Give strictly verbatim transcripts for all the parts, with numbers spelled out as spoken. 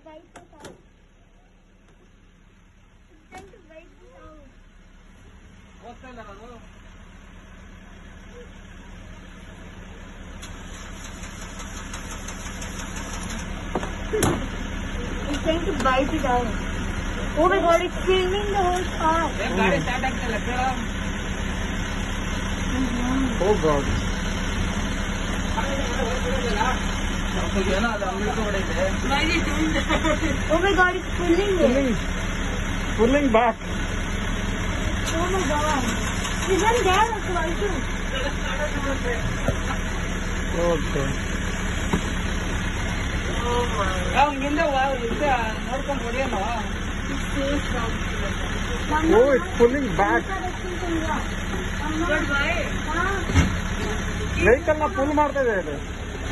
write it out. It's time to write it out. ಓದ್ತಾ ಇಲ್ಲ ನಾನು. It's time to bite it out. Oh my god, it's filming the whole car. ಏನ್ ಗಾಡಿ start ಆಗ್ತಿಲ್ಲ ಕೇಳ. Oh God. ಏನೋ ಅದು ಅಂಗಡಿ ಹೊಡೆಯುತ್ತೆ. Oh my god, it's pulling it. Pulling, pulling back. Oh my god. It's not there also, I think. Okay. ಹಿಂದೆ ನೋಡ್ಕೊಂಡು ಹೊಡೆಯೋಣ. Oh, it's pulling back. Vehicle ನ ಪುಲ್ ಮಾಡ್ತಾ ಇದೆ ಇದು.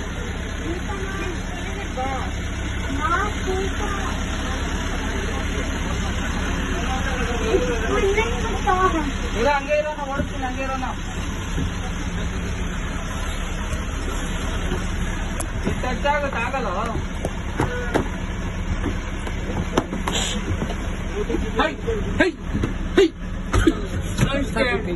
ಇಲ್ಲ ಹಂಗೆ ಇರೋಣ, ಓಡಿಸ್ತೀನಿ ಹಂಗೆ ಇರೋಣ. ಟಚ್ ಆಗುತ್ತೆ ಆಗಲ್ಲ. ಹೈ ಹೈ ಹೈ I'm scared.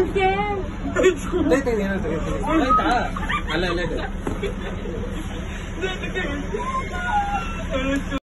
ಆಯ್ತಾ ಅಲ್ಲ ಅಲ್ಲ